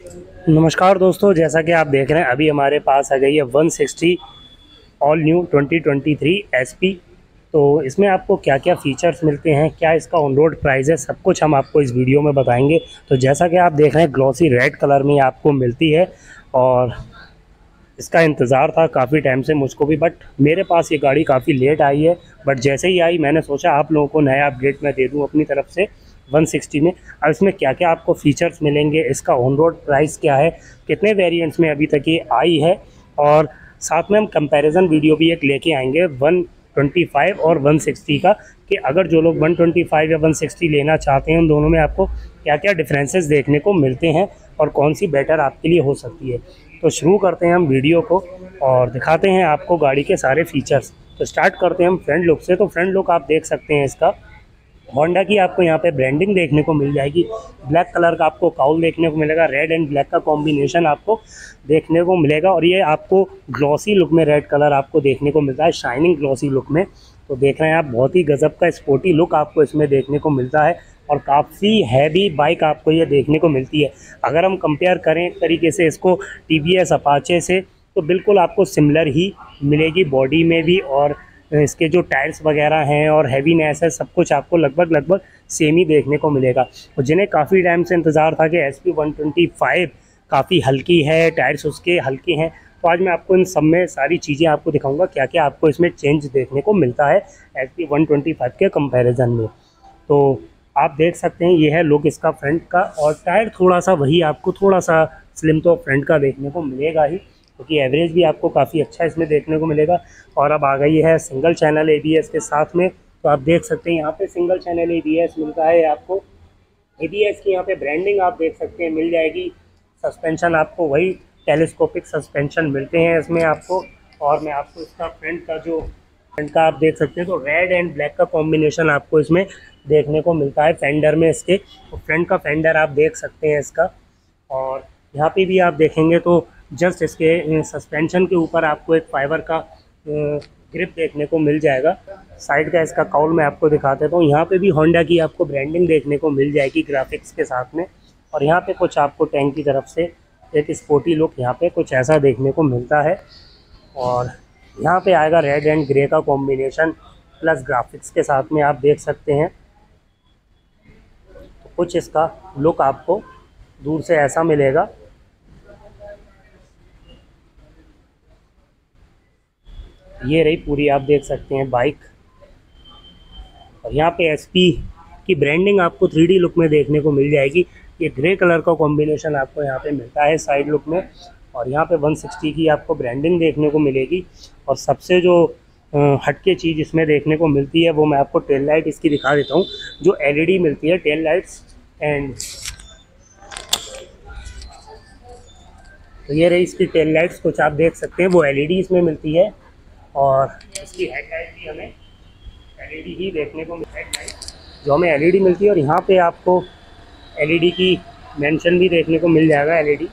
नमस्कार दोस्तों, जैसा कि आप देख रहे हैं अभी हमारे पास आ गई है 160 ऑल न्यू 2023 एसपी। तो इसमें आपको क्या क्या फ़ीचर्स मिलते हैं, क्या इसका ऑन रोड प्राइस है, सब कुछ हम आपको इस वीडियो में बताएंगे। तो जैसा कि आप देख रहे हैं ग्लॉसी रेड कलर में आपको मिलती है और इसका इंतज़ार था काफ़ी टाइम से मुझको भी, बट मेरे पास ये गाड़ी काफ़ी लेट आई है। बट जैसे ही आई मैंने सोचा आप लोगों को नया अपडेट मैं दे दूँ अपनी तरफ से 160 में। अब इसमें क्या क्या आपको फ़ीचर्स मिलेंगे, इसका ऑन रोड प्राइस क्या है, कितने वेरिएंट्स में अभी तक ये आई है, और साथ में हम कंपैरिजन वीडियो भी एक लेके आएंगे 125 और 160 का, कि अगर जो लोग 125 या 160 लेना चाहते हैं उन दोनों में आपको क्या क्या डिफरेंसेस देखने को मिलते हैं और कौन सी बेटर आपके लिए हो सकती है। तो शुरू करते हैं हम वीडियो को और दिखाते हैं आपको गाड़ी के सारे फीचर्स। तो स्टार्ट करते हैं हम फ्रंट लुक से। तो फ्रंट लुक आप देख सकते हैं इसका होंडा की आपको यहाँ पे ब्रांडिंग देखने को मिल जाएगी। ब्लैक कलर का आपको काउल देखने को मिलेगा, रेड एंड ब्लैक का कॉम्बिनेशन आपको देखने को मिलेगा, और ये आपको ग्लॉसी लुक में रेड कलर आपको देखने को मिलता है, शाइनिंग ग्लॉसी लुक में। तो देख रहे हैं आप बहुत ही गजब का स्पोर्टी लुक आपको इसमें देखने को मिलता है और काफ़ी हैवी बाइक आपको ये देखने को मिलती है। अगर हम कंपेयर करें एक तरीके से इसको टीवीएस अपाचे से, तो बिल्कुल आपको सिमिलर ही मिलेगी बॉडी में भी, और इसके जो टायर्स वगैरह हैं और हैवीनेस है सब कुछ आपको लगभग सेम ही देखने को मिलेगा। और जिन्हें काफ़ी टाइम से इंतज़ार था कि SP 125 काफ़ी हल्की है, टायर्स उसके हल्के हैं, तो आज मैं आपको इन सब में सारी चीज़ें आपको दिखाऊंगा क्या क्या आपको इसमें चेंज देखने को मिलता है SP 125 के कंपैरिजन में। तो आप देख सकते हैं ये है लुक इसका फ्रंट का, और टायर थोड़ा सा वही आपको थोड़ा सा स्लिम तो फ्रंट का देखने को मिलेगा ही, क्योंकि एवरेज भी आपको काफ़ी अच्छा इसमें देखने को मिलेगा। और अब आ गई है सिंगल चैनल ABS के साथ में। तो आप देख सकते हैं यहाँ पे सिंगल चैनल ABS मिलता है आपको। ABS की यहाँ पे ब्रांडिंग आप देख सकते हैं मिल जाएगी। सस्पेंशन आपको वही टेलीस्कोपिक सस्पेंशन मिलते हैं इसमें आपको। और मैं आपको इसका फ्रंट का आप देख सकते हैं तो रेड एंड ब्लैक का कॉम्बिनेशन आपको इसमें देखने को मिलता है फेंडर में इसके। तो फ्रंट का फेंडर आप देख सकते हैं इसका, और यहाँ पे भी आप देखेंगे तो जस्ट इसके सस्पेंशन के ऊपर आपको एक फाइबर का ग्रिप देखने को मिल जाएगा। साइड का इसका काउल मैं आपको दिखा देता हूँ। यहाँ पे भी होंडा की आपको ब्रांडिंग देखने को मिल जाएगी ग्राफिक्स के साथ में। और यहाँ पे कुछ आपको टैंक की तरफ से एक स्पोर्टी लुक यहाँ पे कुछ ऐसा देखने को मिलता है। और यहाँ पे आएगा रेड एंड ग्रे का कॉम्बिनेशन प्लस ग्राफिक्स के साथ में आप देख सकते हैं। तो कुछ इसका लुक आपको दूर से ऐसा मिलेगा। ये रही पूरी आप देख सकते हैं बाइक, और यहाँ पे SP की ब्रांडिंग आपको 3D लुक में देखने को मिल जाएगी। ये ग्रे कलर का कॉम्बिनेशन आपको यहाँ पे मिलता है साइड लुक में, और यहाँ पे 160 की आपको ब्रांडिंग देखने को मिलेगी। और सबसे जो हटके चीज़ इसमें देखने को मिलती है वो मैं आपको टेल लाइट इसकी दिखा देता हूँ, जो LED मिलती है टेल लाइट्स। एंड तो ये रही इसकी टेल लाइट्स, कुछ आप देख सकते हैं वो LED इसमें मिलती है। और इसकी हेडलाइट भी हमें LED ही देखने को मिलती है, जो हमें LED मिलती है। और यहाँ पे आपको LED की मेंशन भी देखने को मिल जाएगा LED।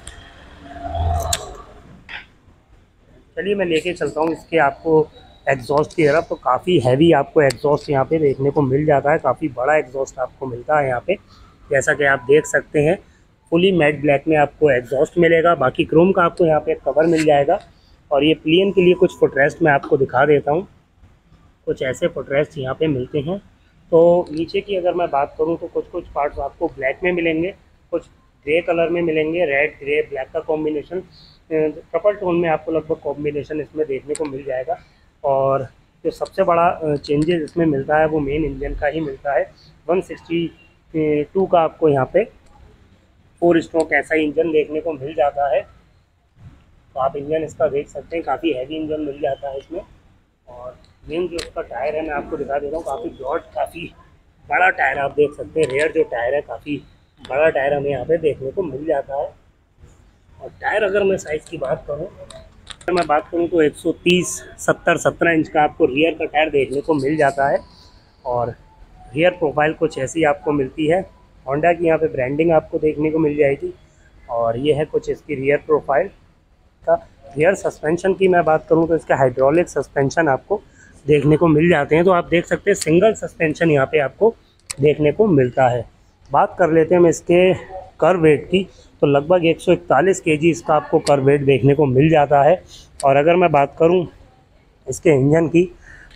चलिए मैं लेके चलता हूँ इसके आपको एग्जॉस्ट की तरफ। तो काफ़ी हैवी आपको एग्जॉस्ट यहाँ पे देखने को मिल जाता है, काफ़ी बड़ा एग्जॉस्ट आपको मिलता है यहाँ पे, जैसा कि आप देख सकते हैं। फुली मैट ब्लैक में आपको एग्जॉस्ट मिलेगा, बाकी क्रोम का आपको यहाँ पे कवर मिल जाएगा। और ये प्लेन के लिए कुछ फुटरेस्ट मैं आपको दिखा देता हूँ, कुछ ऐसे फुटरेस्ट यहाँ पे मिलते हैं। तो नीचे की अगर मैं बात करूँ तो कुछ पार्ट्स आपको ब्लैक में मिलेंगे, कुछ ग्रे कलर में मिलेंगे, रेड ग्रे ब्लैक का कॉम्बिनेशन ट्रिपल टोन में आपको लगभग कॉम्बिनेशन इसमें देखने को मिल जाएगा। और जो सबसे बड़ा चेंजेस इसमें मिलता है वो मेन इंजन का ही मिलता है। 162 का आपको यहाँ पे 4 स्ट्रोक ऐसा इंजन देखने को मिल जाता है। तो आप इंजन इसका देख सकते हैं, काफ़ी हैवी इंजन मिल जाता है इसमें। और मेन जो इसका टायर है मैं आपको दिखा देता हूँ, काफ़ी ब्रॉड काफ़ी बड़ा टायर आप देख सकते हैं। रेयर जो टायर है काफ़ी बड़ा टायर हमें यहाँ पे देखने को मिल जाता है। और टायर अगर मैं साइज़ की बात करूँ तो 130/70 इंच का आपको रियर का टायर देखने को मिल जाता है। और रियर प्रोफाइल कुछ ऐसी आपको मिलती है, होंडा की यहाँ पे ब्रांडिंग आपको देखने को मिल जाएगी। और ये है कुछ इसकी रियर प्रोफाइल का। रियर सस्पेंशन की मैं बात करूँ तो इसके हाइड्रोलिक सस्पेंशन आपको देखने को मिल जाते हैं। तो आप देख सकते हैं सिंगल सस्पेंशन यहाँ पे आपको देखने को मिलता है। बात कर लेते हैं हम इसके कर वेट की, तो लगभग 141 केजी इसका आपको कर वेट देखने को मिल जाता है। और अगर मैं बात करूं इसके इंजन की,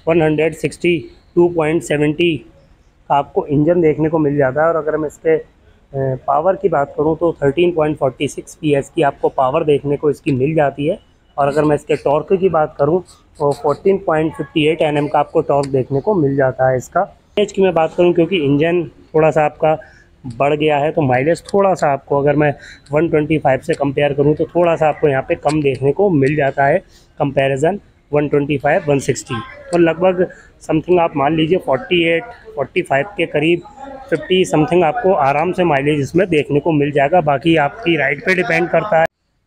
162.70 का आपको इंजन देखने को मिल जाता है। और अगर मैं इसके पावर की बात करूं तो 13.46 PS की आपको पावर देखने को इसकी मिल जाती है। और अगर मैं इसके टॉर्क की बात करूं तो 14.58 Nm का आपको टॉर्क देखने को मिल जाता है इसका। माइलेज की मैं बात करूं, क्योंकि इंजन थोड़ा सा आपका बढ़ गया है तो माइलेज थोड़ा सा आपको, अगर मैं 125 से कंपेयर करूं तो थोड़ा सा आपको यहाँ पे कम देखने को मिल जाता है कंपैरिजन 125 160। तो लगभग समथिंग आप मान लीजिए 48 45 के करीब 50 समथिंग आपको आराम से माइलेज इसमें देखने को मिल जाएगा। बाकी आपकी राइड पे डिपेंड करता है।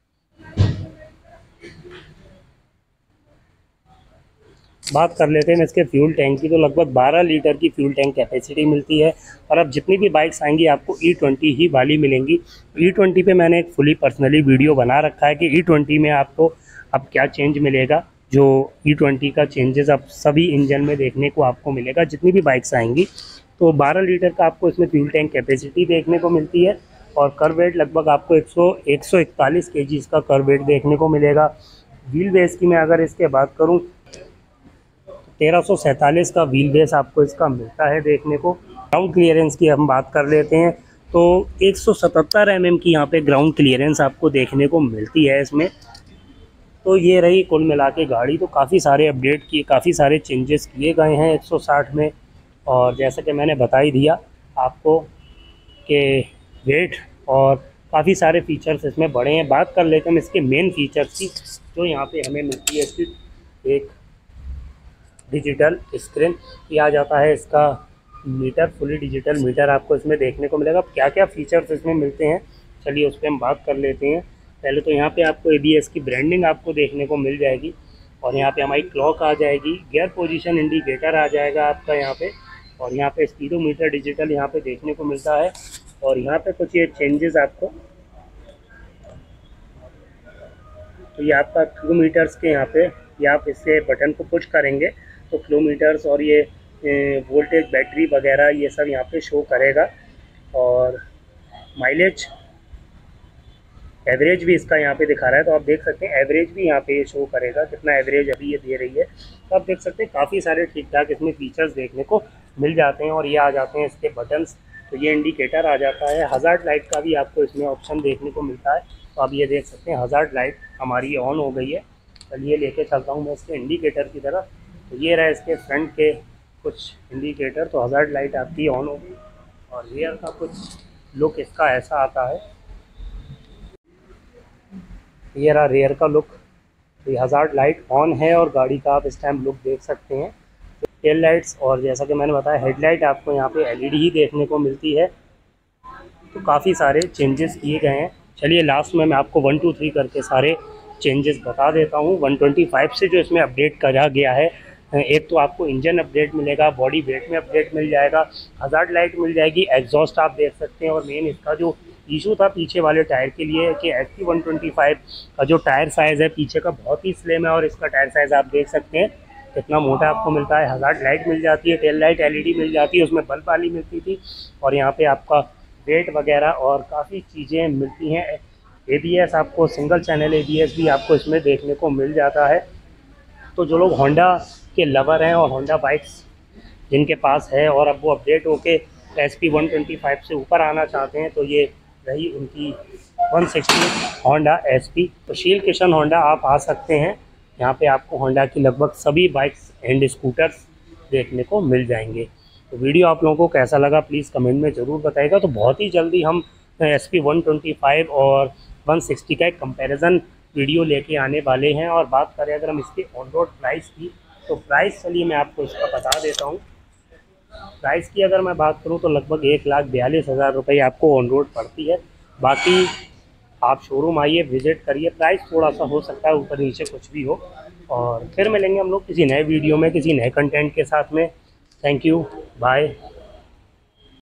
बात कर लेते हैं इसके फ्यूल टैंक की, तो लगभग 12 लीटर की फ्यूल टैंक कैपेसिटी मिलती है। और अब जितनी भी बाइक्स आएंगी आपको E20 ही वाली मिलेंगी। E20 पे मैंने एक फुली पर्सनली वीडियो बना रखा है कि E20 में आपको अब क्या चेंज मिलेगा। जो E20 का चेंजेस अब सभी इंजन में देखने को आपको मिलेगा जितनी भी बाइक्स आएंगी। तो 12 लीटर का आपको इसमें फ्यूल टैंक कैपेसिटी देखने को मिलती है। और कर वेट लगभग आपको 141 केजी इसका कर वेट देखने को मिलेगा। व्हील बेस की मैं अगर इसके बात करूँ, 1347 का व्हील बेस आपको इसका मिलता है देखने को। ग्राउंड क्लियरेंस की हम बात कर लेते हैं तो 177 mm की यहाँ पे ग्राउंड क्लियरेंस आपको देखने को मिलती है इसमें। तो ये रही कुल मिला के गाड़ी। तो काफ़ी सारे अपडेट किए, काफ़ी सारे चेंजेस किए गए हैं 160 में। और जैसा कि मैंने बता ही दिया आपको कि वेट और काफ़ी सारे फीचर्स इसमें बढ़े हैं। बात कर लेते हैं इसके मेन फीचर्स की, जो यहाँ पे हमें मिलती है। इसकी एक डिजिटल स्क्रीन किया जाता है, इसका मीटर फुली डिजिटल मीटर आपको इसमें देखने को मिलेगा। क्या क्या फीचर्स इसमें मिलते हैं चलिए उस पर हम बात कर लेते हैं। पहले तो यहाँ पे आपको ABS की ब्रांडिंग आपको देखने को मिल जाएगी। और यहाँ पे हमारी क्लॉक आ जाएगी, गियर पोजीशन इंडिकेटर आ जाएगा आपका यहाँ पे। और यहाँ पे स्पीडोमीटर डिजिटल यहाँ पे देखने को मिलता है। और यहाँ पे कुछ ये चेंजेस आपको, तो ये आपका किलोमीटर्स के यहाँ पे, ये आप इससे बटन को पुश करेंगे तो किलोमीटर्स और ये वोल्टेज बैटरी वगैरह ये सब यहाँ पे शो करेगा। और माइलेज एवरेज भी इसका यहाँ पे दिखा रहा है, तो आप देख सकते हैं एवरेज भी यहाँ पे शो करेगा कितना एवरेज अभी ये दे रही है। तो आप देख सकते हैं काफ़ी सारे ठीक ठाक इसमें फीचर्स देखने को मिल जाते हैं। और ये आ जाते हैं इसके बटन्स, तो ये इंडिकेटर आ जाता है। हज़ार्ड लाइट का भी आपको इसमें ऑप्शन देखने को मिलता है। तो आप ये देख सकते हैं हज़ार्ड लाइट हमारी ऑन हो गई है। चलिए लेके चलता हूँ मैं इसके इंडिकेटर की तरफ। तो ये रहा इसके फ्रंट के कुछ इंडिकेटर, तो हज़ार्ड लाइट आपकी ऑन होगी। और रियर का कुछ लुक इसका ऐसा आता है, ये रहा रियर का लुक। ये हज़ार्ड लाइट ऑन है और गाड़ी का आप इस टाइम लुक देख सकते हैं। तो टेल लाइट्स और जैसा कि मैंने बताया हेडलाइट आपको यहाँ पे LED ही देखने को मिलती है। तो काफ़ी सारे चेंजेस किए गए हैं। चलिए लास्ट में मैं आपको 1 2 3 करके सारे चेंजेस बता देता हूँ। 125 से जो इसमें अपडेट करा गया है, एक तो आपको इंजन अपडेट मिलेगा, बॉडी वेट में अपडेट मिल जाएगा, हज़ार्ड लाइट मिल जाएगी, एग्जॉस्ट आप देख सकते हैं। और मेन इसका जो इशू था पीछे वाले टायर के लिए कि SP 125 का जो टायर साइज़ है पीछे का बहुत ही स्लिम है। और इसका टायर साइज़ आप देख सकते हैं कितना मोटा आपको मिलता है। हज़ार्ड लाइट मिल जाती है, टेल लाइट LED मिल जाती है, उसमें बल्ब वाली मिलती थी। और यहाँ पे आपका वेट वगैरह और काफ़ी चीज़ें मिलती हैं। ABS आपको सिंगल चैनल ABS भी आपको इसमें देखने को मिल जाता है। तो जो लोग होंडा के लवर हैं और होंडा बाइक्स जिनके पास है और अब वो अपडेट होके SP 125 से ऊपर आना चाहते हैं, तो ये रही उनकी 160 होंडा SP। तो शील किशन होंडा आप आ सकते हैं, यहाँ पे आपको होंडा की लगभग सभी बाइक्स एंड स्कूटर्स देखने को मिल जाएंगे। तो वीडियो आप लोगों को कैसा लगा प्लीज़ कमेंट में ज़रूर बताइएगा। तो बहुत ही जल्दी हम SP 125 और 160 का एक कंपैरिजन वीडियो लेके आने वाले हैं। और बात करें अगर हम इसके ऑन रोड प्राइस की, तो प्राइस चलिए मैं आपको इसका बता देता हूँ। प्राइस की अगर मैं बात करूँ तो लगभग 1,42,000 रुपये आपको ऑन रोड पड़ती है। बाकी आप शोरूम आइए, विज़िट करिए, प्राइस थोड़ा सा हो सकता है ऊपर नीचे कुछ भी हो। और फिर मिलेंगे हम लोग किसी नए वीडियो में किसी नए कंटेंट के साथ में। Thank you, bye.